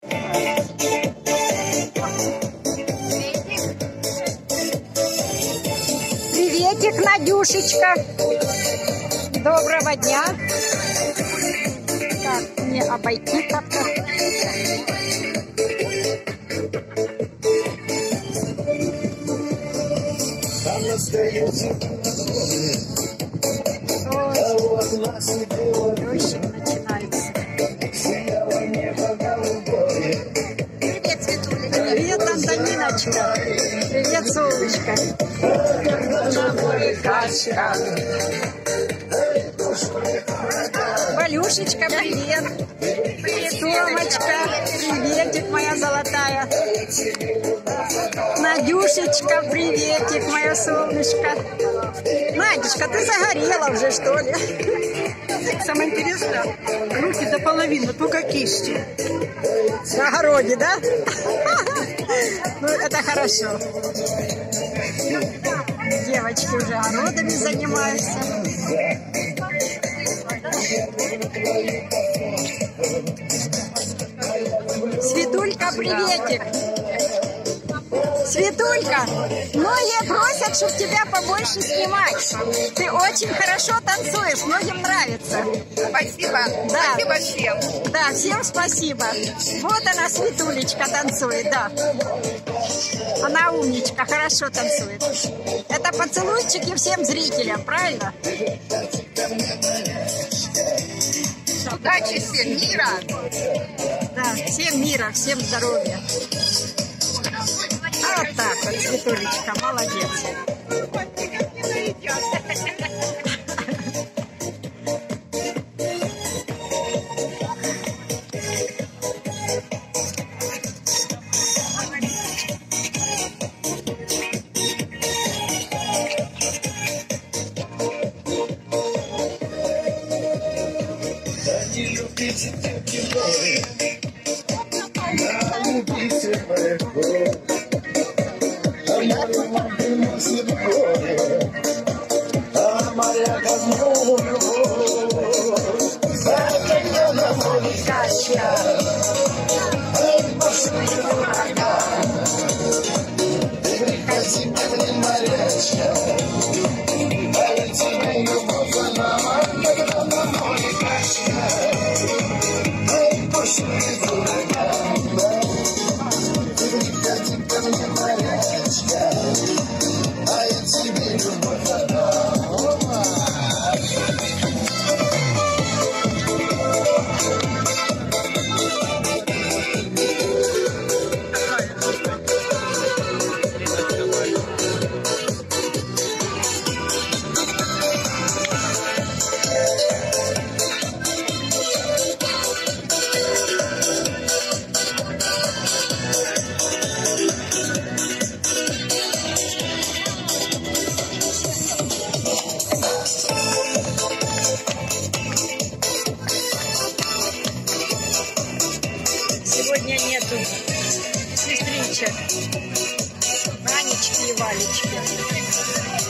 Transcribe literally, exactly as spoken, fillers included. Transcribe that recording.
Приветик, Надюшечка. Доброго дня. Так, мне обойти как-то. Дождь начинается. Привет, Светуля. Привет, Антониночка. Привет, солнышко. Валюшечка, привет. Привет, Томочка. Приветик, моя золотая. Надюшечка, приветик, мое солнышко. Надюшка, ты загорела уже, что ли? Самое интересное, руки до половины, только кисти. На огороде, да? Ну, это хорошо. Девочки уже огородами занимаются. Светулька, приветик. Светулька, многие просят, чтобы тебя побольше снимать. Ты очень хорошо танцуешь, многим нравится. Спасибо. Да. Спасибо всем. Да, всем спасибо. Вот она, Светулечка, танцует, да. Она умничка, хорошо танцует. Это поцелуйчики всем зрителям, правильно? Удачи всем, мира. Да, всем мира, всем здоровья. А вот так вот, Светулечка, молодец. Сегодня нету сестричек, Анечки и Валечки.